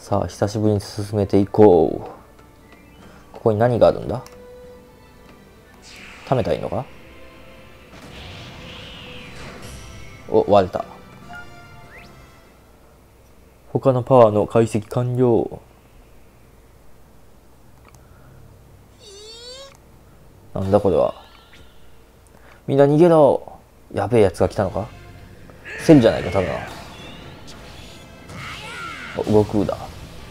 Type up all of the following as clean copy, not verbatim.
さあ久しぶりに進めていこう。ここに何があるんだ。貯めたらいいのか。お、割れた。他のパワーの解析完了。なんだこれは。みんな逃げろ。やべえやつが来たのか。セルじゃないか、ただ。お、悟空だ。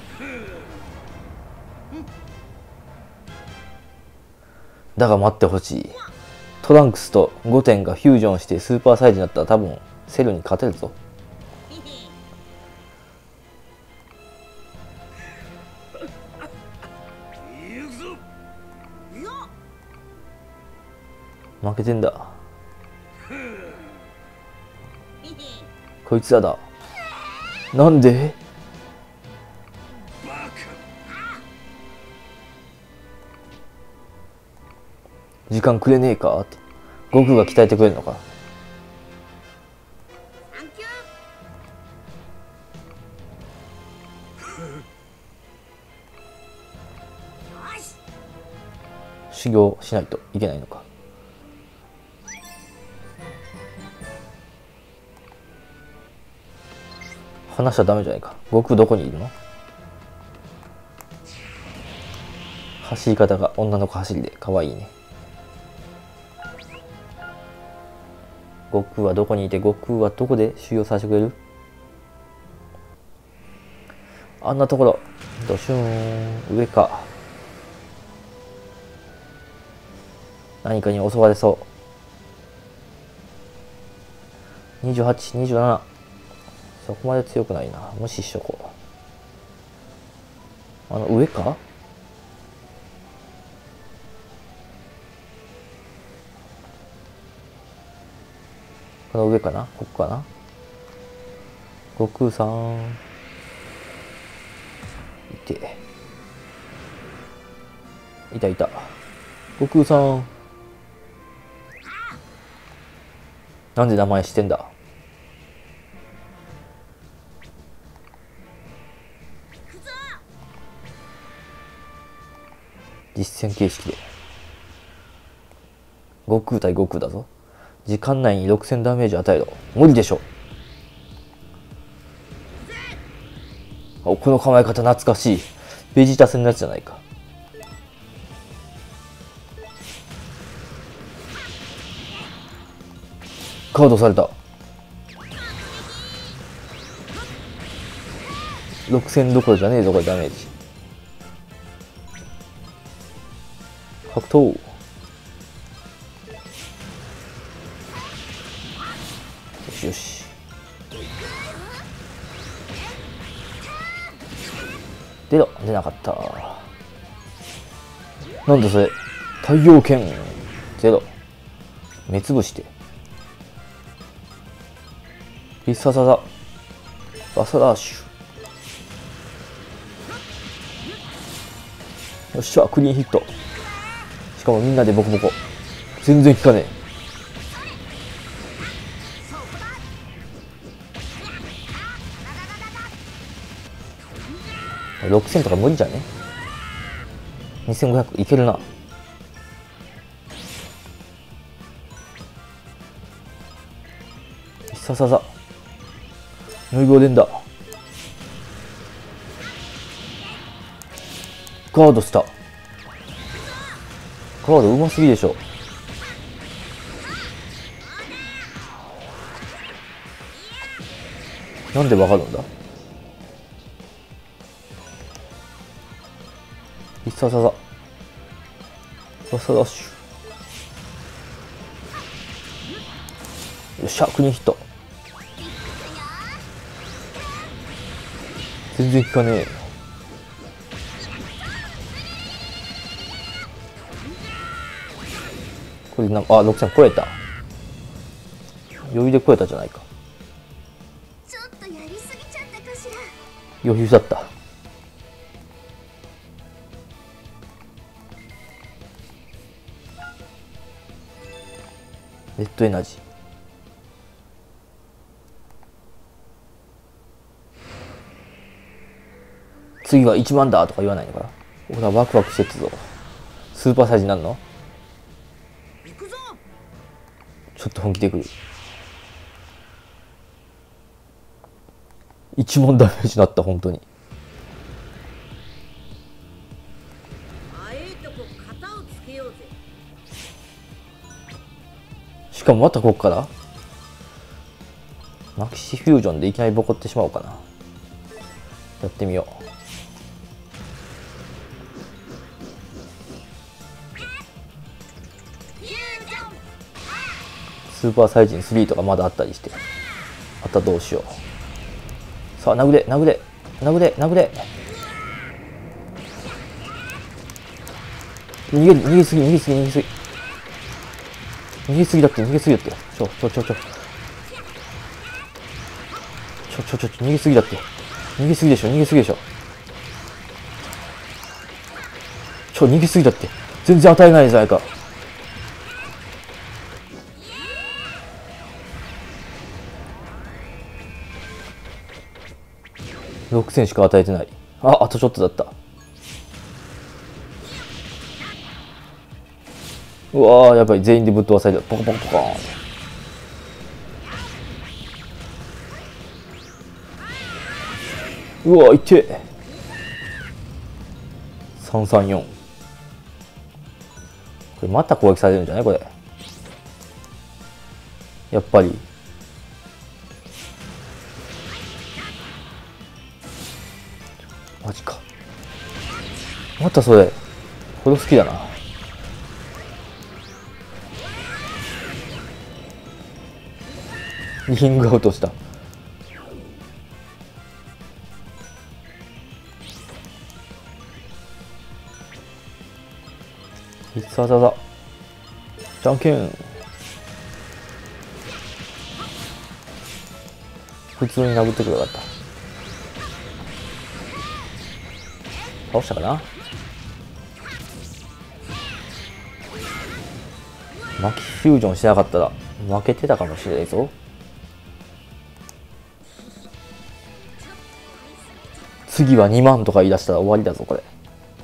だが待ってほしい。トランクスと5点がフュージョンしてスーパーサイズになったら多分セルに勝てるぞ。負けてんだ。こいつらだ。なんで。時間くれねえかって悟空が鍛えてくれるのか。修行しないといけないのか。話しちゃダメじゃないか。悟空どこにいるの。走り方が女の子走りで可愛いね。悟空はどこにいて悟空はどこで修行させてくれる。あんなところ。ドシューン。上か。何かに襲われそう。28、27。そこまで強くないな。無視しとこう。あの上か。この上かな。ここかな。悟空さん。いて。いたいた。悟空さん。なんで名前知ってんだ。実戦形式で。悟空対悟空だぞ。時間内に6000ダメージ与えろ。無理でしょ。お、この構え方懐かしい。ベジータ戦のやつじゃないか。カードされた。6000どころじゃねえぞこれダメージ。格闘。よしよし。出ろ。出なかった。なんだそれ。太陽剣ゼロ。目つぶして。必殺技バサラッシュ。よっしゃクリーンヒット。しかもみんなでボコボコ。全然効かねえ。6000とか無理じゃね。2500いけるな。必殺技縫い棒連打。ガードした。ガードうますぎでしょ。なんでわかるんだ。必殺技バサラッシュ。よっしゃクリーンヒット。全然効かねえ。これなんか、あ、6000超えた。余裕で超えたじゃないか。 ちょっとやりすぎちゃったかしら。 余裕だった。レッドエナジー。 次は1万だとか言わないのかな。俺はワクワクしてったぞ。スーパーサイズになるの？ちょっと本気でくる。1万ダメージになった、本当に。しかもまたここからマキシフュージョンでいきなりボコってしまおうかな。やってみよう。スーパーサイジン3とかまだあったりして、またどうしよう。さあ殴れ殴れ殴れ殴れ。逃げすぎ逃げすぎ逃げすぎ逃げすぎだって逃げすぎだって。逃げすぎだって。逃げすぎでしょ逃げすぎでしょ。逃げすぎだって。全然与えないじゃないか。6000しか与えてない。あとちょっとだった。うわー、やっぱり全員でぶっ飛ばされた。ポコポコポコーン。うわー、いってえ。334。これまた攻撃されるんじゃないこれ。やっぱり。マジか。またそれ。これ好きだな。リングアウトした。必殺技。じゃんけん。普通に殴ってくればよかった。倒したかな。マキフュージョンしなかったら負けてたかもしれないぞ。次は2万とか言い出したら終わりだぞこれ。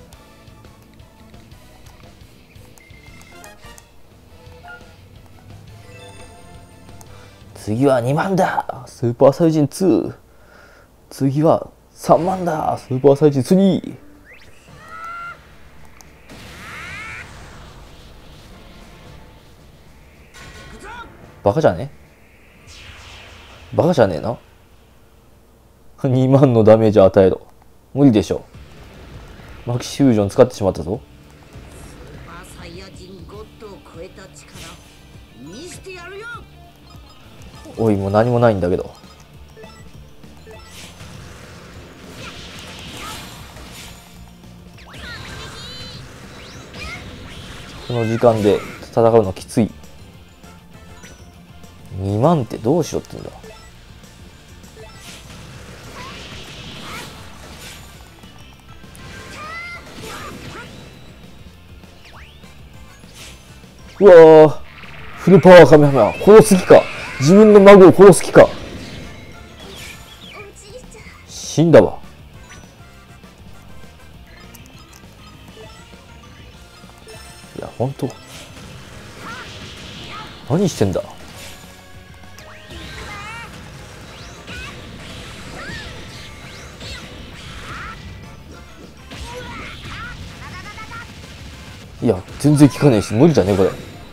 次は2万だスーパーサイジン2。次は3万だスーパーサイジン3。バカじゃねバカじゃねえな。2万のダメージ与えろ。無理でしょ。マキシフュージョン使ってしまったぞ。おい、もう何もないんだけど。この時間で戦うのきつい。2万ってどうしろってんだ。うわー、フルパワーカメハメハ殺す気か。自分の孫を殺す気か。死んだわ。いや本当何してんだ。いや全然効かねえし無理だねこれ。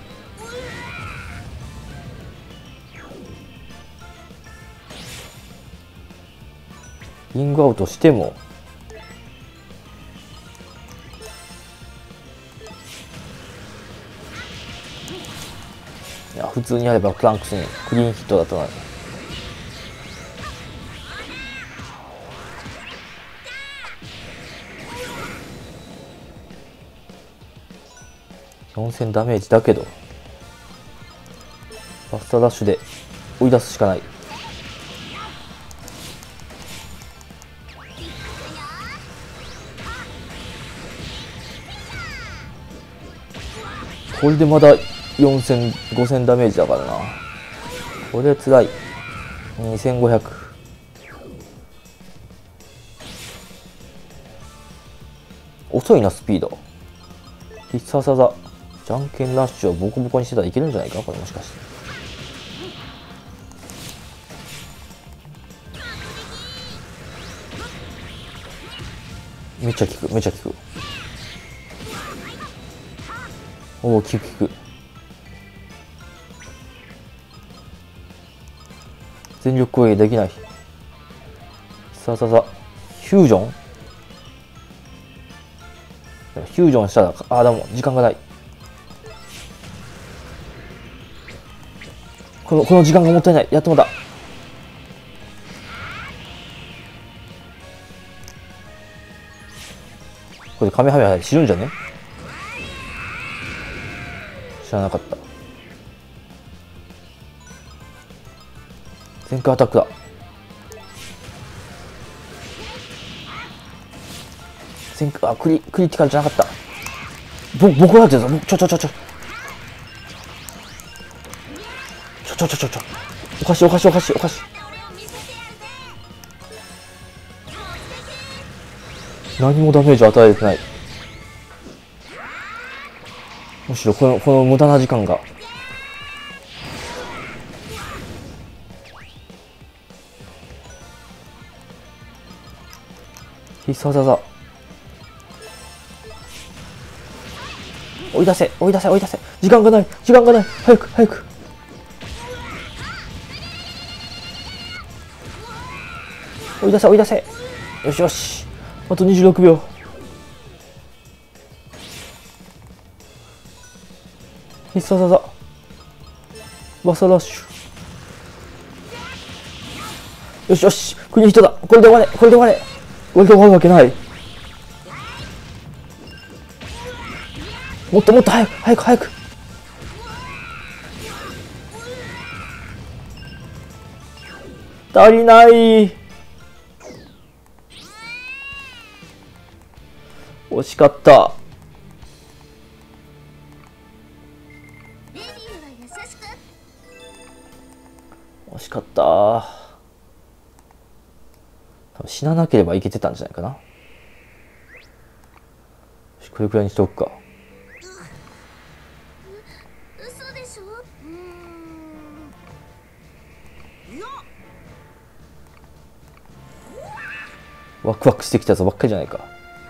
リングアウトしてもいや普通にやればクランクスにクリーンヒットだったのに。4000ダメージだけどファストダッシュで追い出すしかない。これでまだ4000、5000ダメージだからな。これつらい。2500。 遅いな、スピード。必殺技。じゃんけんラッシュをボコボコにしてたらいけるんじゃないかこれ、もしかして。めっちゃ効く、めっちゃ効く。おお、効く効く。全力攻撃できない。さあさあさあ、フュージョン。フュージョンしたら、ああ、でも時間がない。この時間がもったいない。やってもだ。これカメハメハ死ぬんじゃね？知らなかった。全開アタックだ。全開、あ、クリティカルじゃなかった。僕がやってるぞ。ちょ。おかしい。何もダメージ与えてない。むしろこの無駄な時間が。必殺技。追い出せ。時間がない。早く。追い出せ。よし。あと26秒。必殺技。バサラッシュ。よし。クリヒットだ。これで終われ。これで終わるわけない。もっと早く。足りない。惜しかった。惜しかった。多分死ななければいけてたんじゃないかな。よし、これくらいにしておくか。 嘘でしょ。 ワクワクしてきたやつばっかりじゃないか。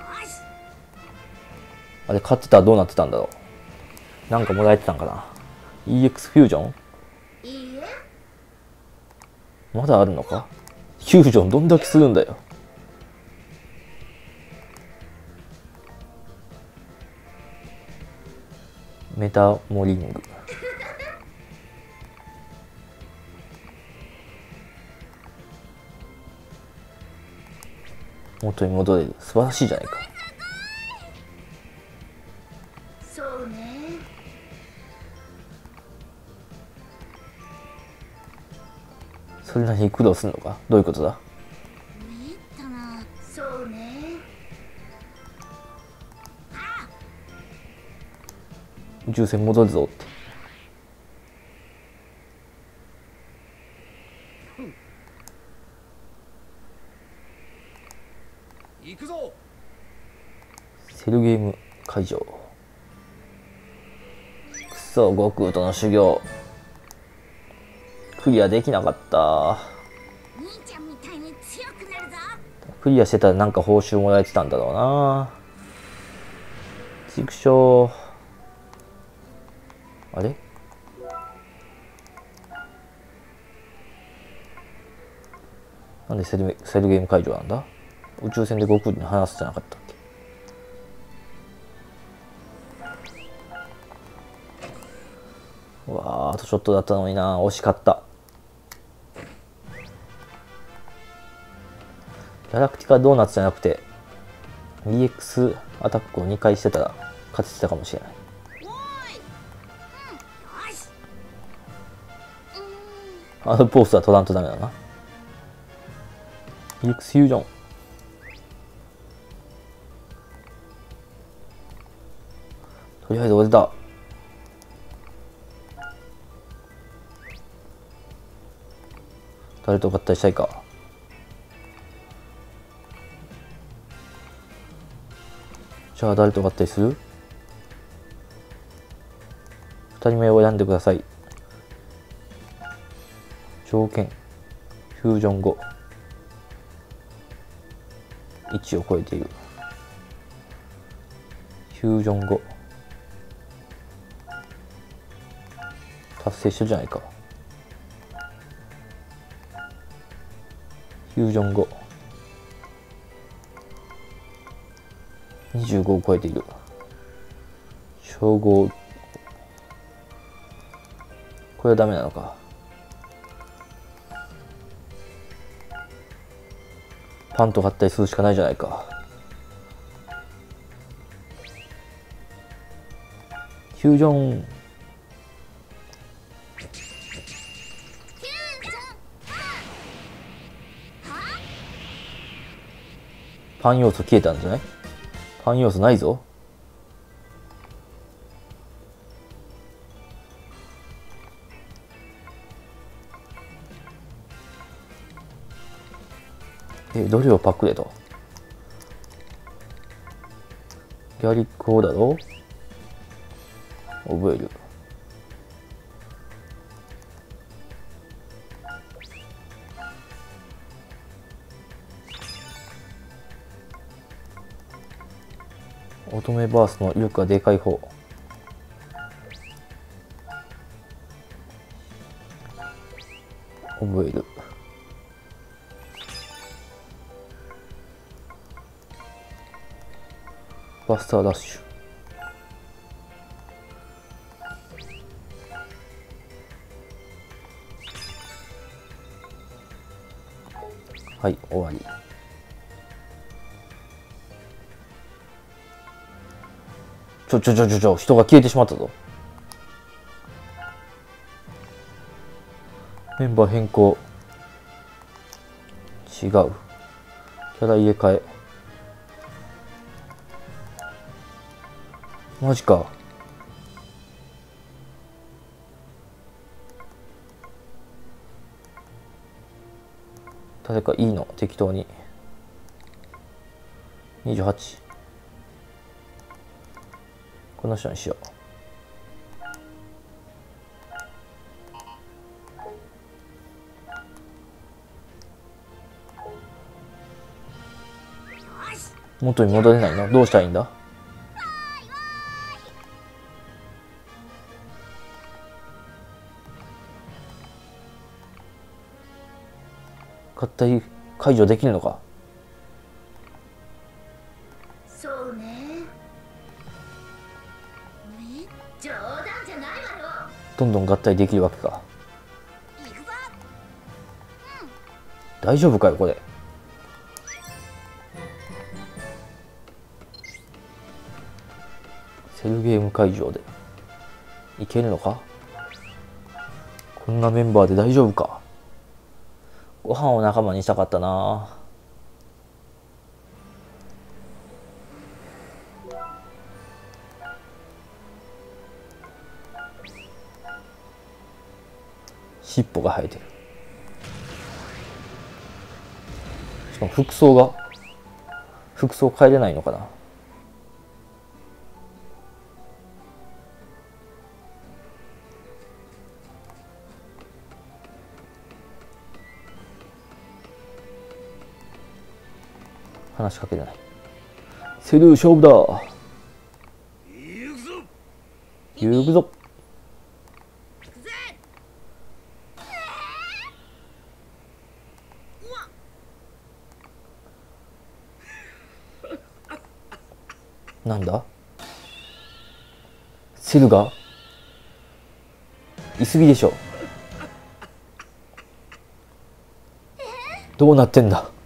あれ勝ってたらどうなってたんだろう。なんかもらえてたんかな。 EX フュージョン。 いいえ。 まだあるのか。フュージョンどんだけするんだよ。メタモリング。元に戻れる。素晴らしいじゃないか。 そうね。 それなりに苦労するのか。どういうことだ。 めったな。そうね。 宇宙船戻るぞって。 行くぞ。 セルゲーム会場。くそ、悟空との修行クリアできなかった。 兄ちゃんみたいに強くなるぞ。 クリアしてたらなんか報酬もらえてたんだろうな。畜生。あれ、なんでセルゲーム会場なんだ。宇宙船で悟空に話すじゃなかったっけ。うわあ、あとちょっとだったのにな。惜しかった。ギャラクティカドーナツじゃなくて EX アタックを2回してたら勝ててたかもしれない。あのポーズは取らんとダメだな。EX フュージョン。とりあえず俺だ。誰と合体したいか。 じゃあ誰と合体する？2人目を選んでください。条件フュージョン後1を超えている。フュージョン後達成してるじゃないか。フュージョン後25を超えている。称号、これはダメなのか。パンと合体するしかないじゃないか。フュージョン、パン要素消えたんじゃない？パン要素ないぞ。どれをパックでと。ギャリック砲だろ。覚える。乙女バースの威力がでかい方。覚える。バスターダッシュ。はい、終わり。人が消えてしまったぞ。メンバー変更。違う。キャラ入れ替え。マジか。誰かいいの適当に。28。この人にしよう。元に戻れないの？どうしたらいいんだ？合体解除できるのか？ そうね。冗談じゃないわよ。 どんどん合体できるわけか。 行くぞ。 大丈夫かよこれ。セルゲーム会場でいけるのか？こんなメンバーで大丈夫か？ご飯を仲間にしたかったな。尻尾が生えてる。しかも服装変えれないのかな。話しかけれない。セル勝負だ。行くぞ。なんだ？セルがいすぎでしょ。どうなってんだ？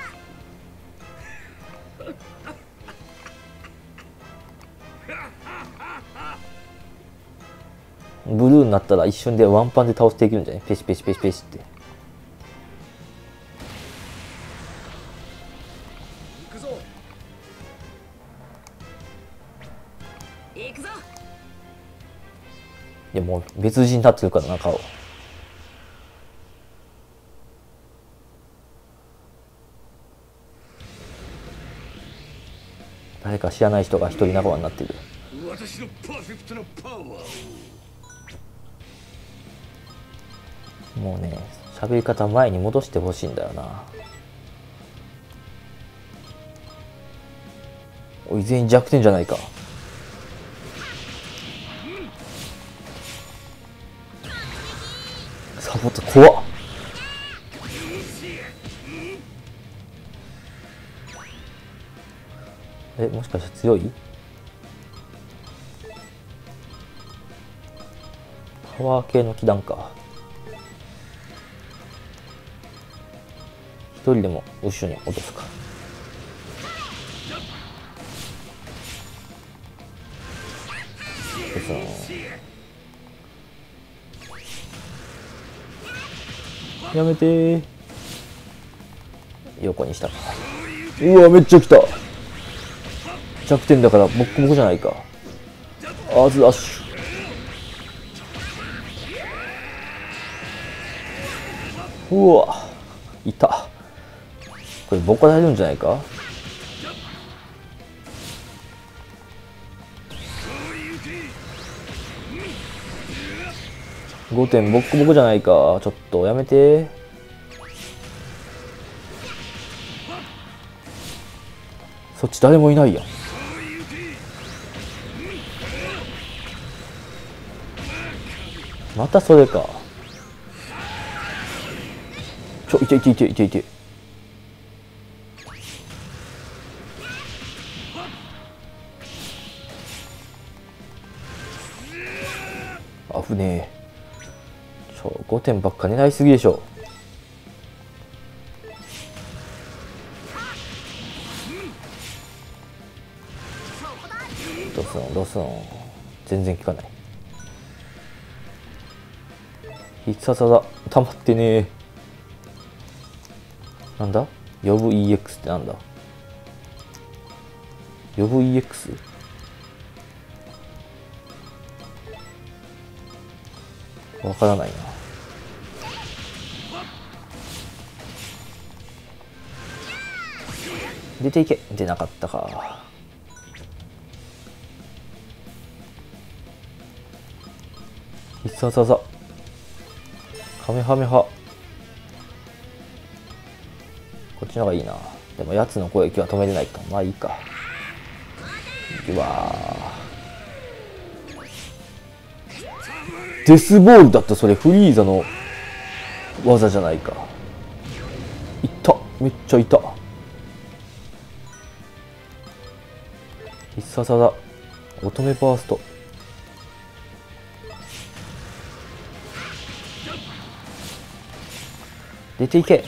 ブルーになったら一瞬でワンパンで倒していけるんじゃない？ペシペシペシペシって。いやもう別人になってるからな顔。 誰か知らない人が一人仲間になってる。 私のパーフェクトなパワー。 もうね、喋り方前に戻してほしいんだよな。おい、全員弱点じゃないか。サボった怖っ。もしかして強い？パワー系の気弾か。一人でも後ろに落とすか。やめてー。横にしたか。うわ、めっちゃ来た。弱点だからボッコボコじゃないか。アズアッシュ。うわ、いた。これボコられるんじゃないか。5点ボッコボコじゃないか。ちょっとやめて。そっち誰もいないやん。またそれか。いていていていていて。危ねえ。5点ばっか狙いすぎでしょ。どうすんどうすん。全然効かない。必殺技溜まってねえ。なんだ呼ぶ EX ってなんだ。呼ぶ EX？ わからないな。出ていけ。出なかったか。必殺技カメハメハ。こっちの方がいいな。でもやつの攻撃は止めれないか。まあいいか。うわデスボールだった。それフリーザの技じゃないか。いった。めっちゃいた。必殺技乙女バースト。出ていけ。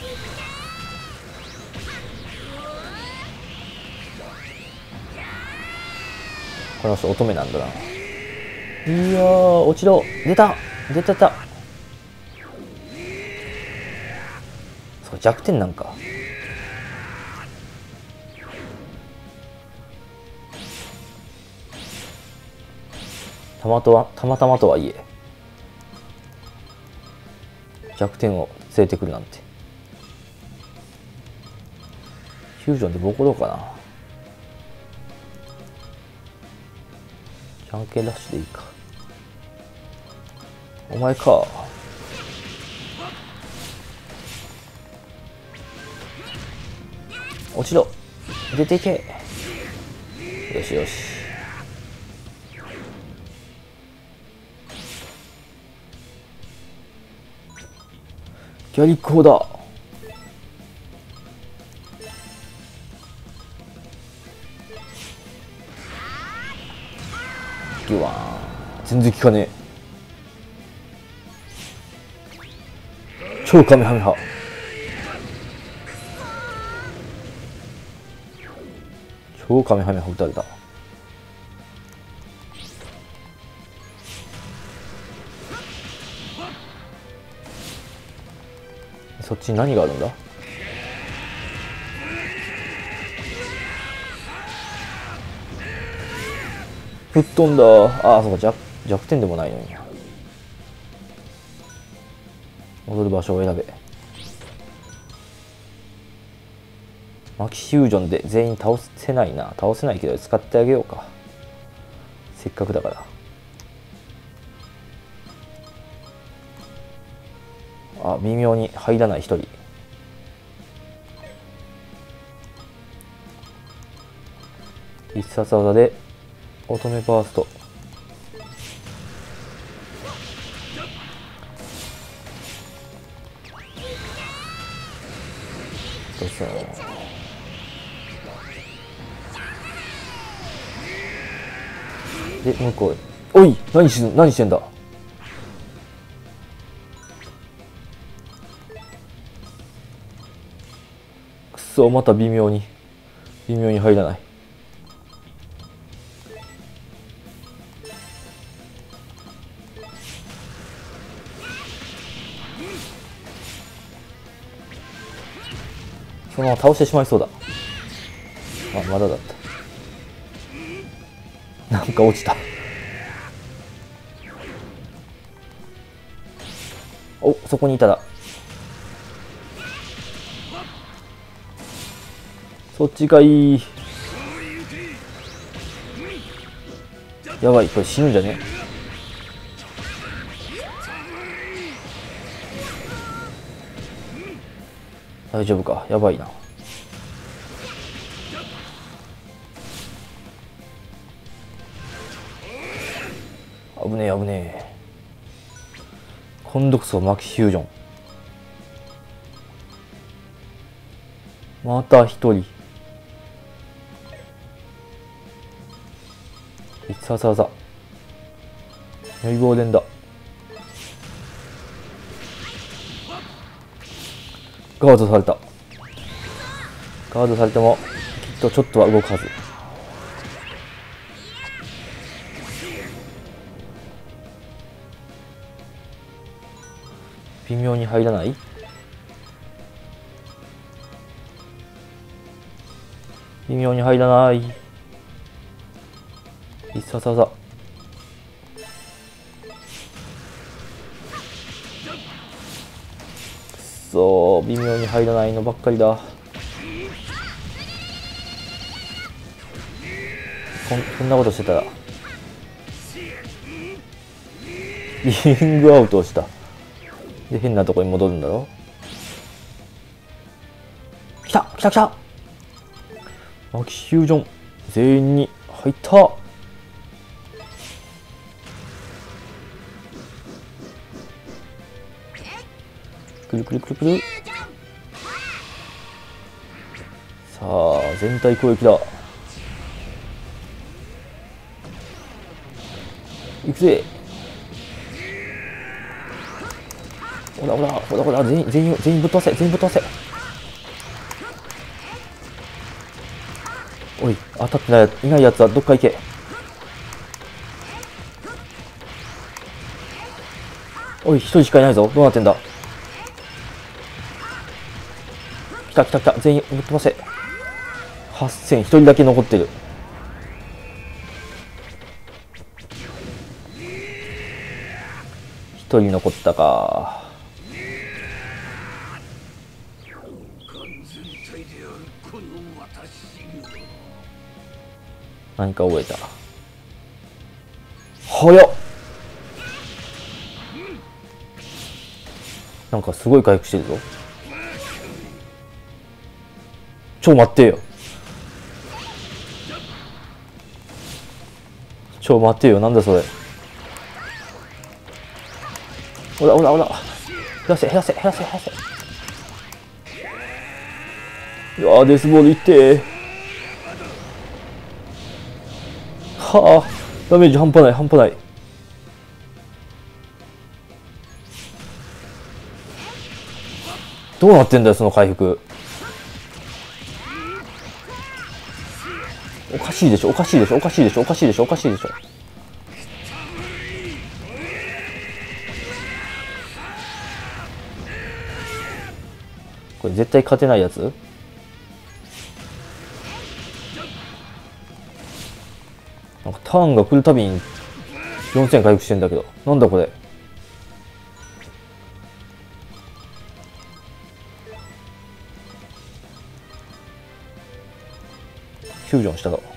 この人乙女なんだな。いやー、落ちろ。出た出てた。そう、弱点なんか。たまたまとはいえ弱点を連れてくるなんて。フュージョンでボコろうかな。じゃんけんラッシュでいいか。お前か。落ちろ。出ていけ。よしよし。ギャリック砲だ。ギュワーン。全然効かねえ。超カメハメハ。超カメハメハ撃たれた。そっちに何があるんだ。吹っ飛んだ。ああ、そうか、弱点でもないのに。戻る場所を選べ。 マキシフュージョンで全員倒せないな。倒せないけど使ってあげようか。せっかくだから。あ、微妙に入らない一人。必殺技で乙女バースト。どうしたの。で向こうへ。おい、何してんだ。くそ、また微妙に入らない。そのまま倒してしまいそうだ。あ、まだだった。なんか落ちた。お、そこにいただ。そっちがいい。やばい、これ死ぬんじゃね。大丈夫か。やばいな。危ねえ危ねえ。今度こそマキシフュージョン。また一人。必殺技。如意棒伝だ。ガードされた。ガードされてもきっとちょっとは動くはず。微妙に入らない。微妙に入らない。必殺技。くそー、微妙に入らないのばっかりだ。こんなことしてたらリングアウトをした。で変なとこに戻るんだろ。来た来た来た。マキシフュージョン全員に入った。くるくるくるくる。さあ全体攻撃だ。行くぜ。ほらほらほらほら、全員ぶっ飛ばせ、全員ぶっ飛ばせ。おい、当たっていないやつはどっか行け。おい、一人しかいないぞ。どうなってんだ。来た来た来た、全員ぶっ飛ばせ。8000、一人だけ残ってる。一人残ったか。何か覚えた。早っ。なんかすごい回復してるぞ。待ってよ。待ってよ、なんだそれ。ほらほらほら、減らせ減らせ減らせ減らせ。いやー、デスボールいってー。はあ、ダメージ半端ない半端ない。どうなってんだよその回復。おかしいでしょおかしいでしょおかしいでしょおかしいでしょおかしいでしょ。これ絶対勝てないやつ。なんかターンが来るたびに4000回復してんだけど、なんだこれ。 フュージョンしたぞ。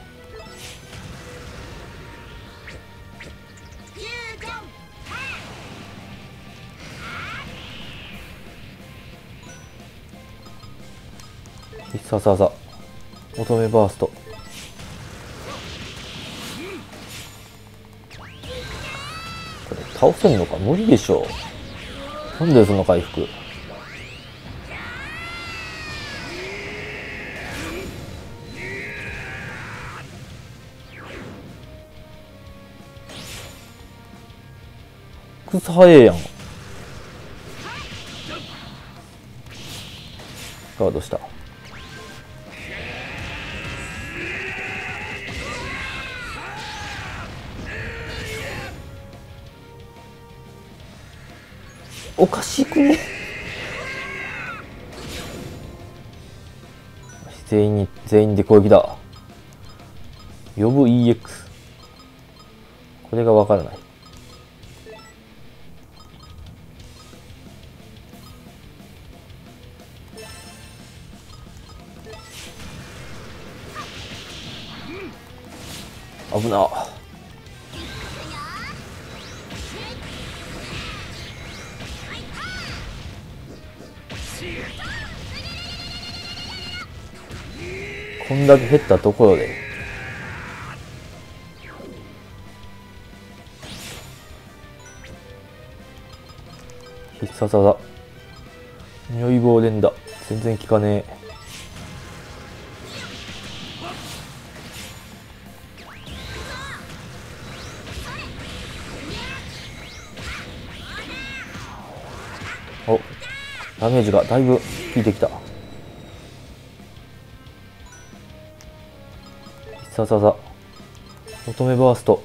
必殺技乙女バースト。これ倒せんのか？無理でしょ。なんでその回復。草早えやん。ガードした。おかしくね？全員で攻撃だ。呼ぶ EX。これがわからない。危な。こんだけ減ったところで必殺技如意棒連打全然効かねえ。お、ダメージがだいぶ効いてきた。必殺技乙女バースト。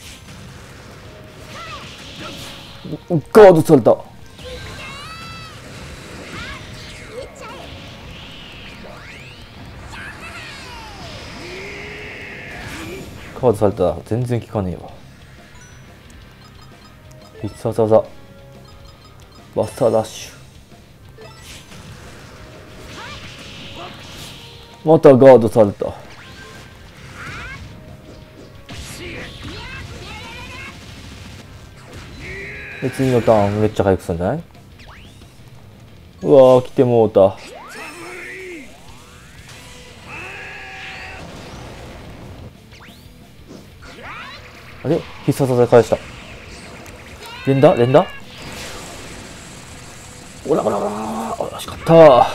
ガードされた。ガードされたら全然効かねえわ。必殺技バスターダッシュ。またガードされた。で次のターンめっちゃ回復するんじゃない？うわー来てもうた。あれ必殺技返した。連打おらおらおらー、惜しかったー。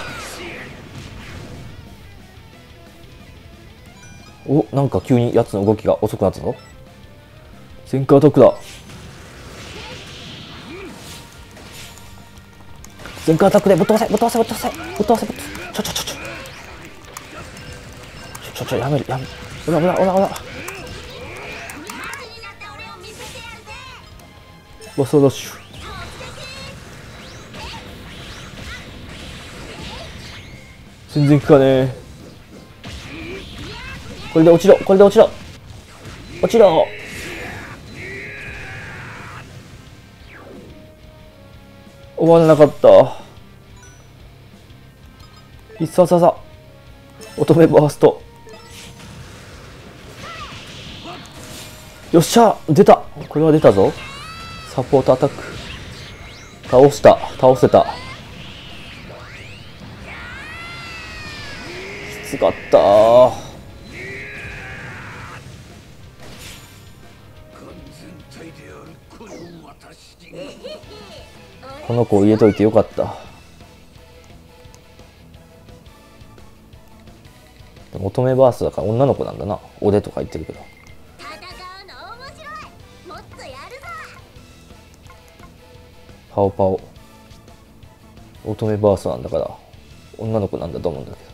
お、なんか急にやつの動きが遅くなったぞ。全開アタックだ。全開アタックでぶっ飛ばせやめるおらバスターダッシュ。全然効かねえ。これで落ちろ終わらなかった。必殺技乙女バースト。よっしゃ出た。これは出たぞ。サポートアタック倒せた。きつかったー。この子を入れといてよかった。乙女バーストだから女の子なんだな。おでとか言ってるけど。 戦うの面白い。もっとやるぞ。 パオパオ乙女バーストなんだから女の子なんだと思うんだけど。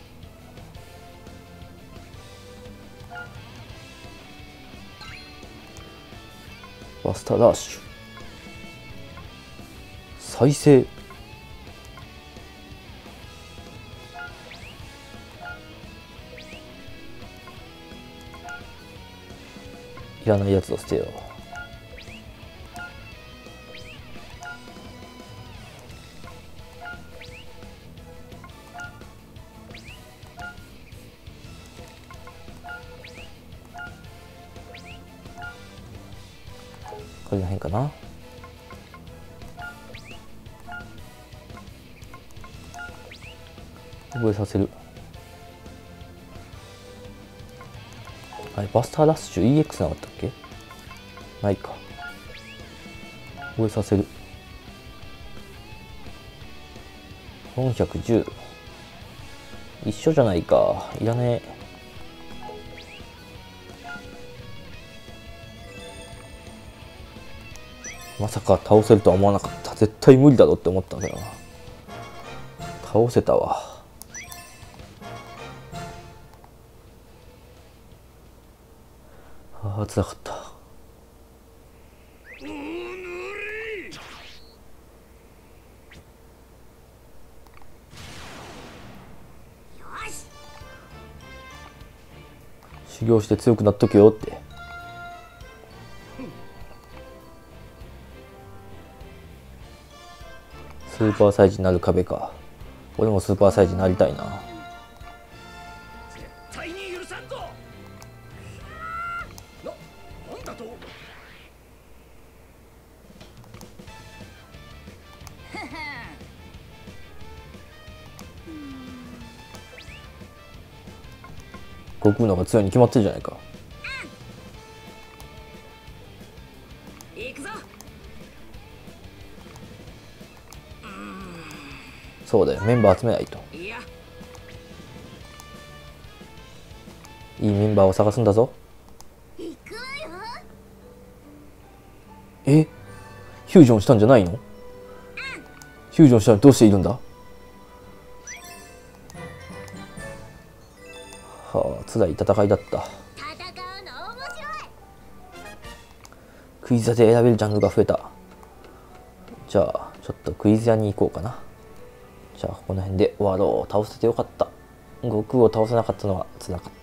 バスターダッシュ再生。いらないやつを捨てよう。 これらへんかな。覚えさせる。あれバスターダッシュ EX なかったっけ。ないか。覚えさせる。410一緒じゃないか。いらねえ。まさか倒せるとは思わなかった。絶対無理だろって思ったんだよな。倒せたわ。ああ、辛かった。修行して強くなっとけよって。スーパーサイズになる壁か。俺もスーパーサイズになりたいな。 絶対に許さんぞ。なんだと。 悟空の方が強いに決まってるじゃないか。 行くぞ。 そうだよ、メンバー集めないと。 いや、 いいメンバーを探すんだぞ。 行くわよ。 え、フュージョンしたんじゃないの。フュージョンしたらどうしているんだ。はあ、辛い戦いだった。 戦うの面白い。 クイズ屋で選べるジャンルが増えた。じゃあちょっとクイズ屋に行こうかな。じゃあこの辺で終わろう。倒せてよかった。悟空を倒せなかったのは辛かった。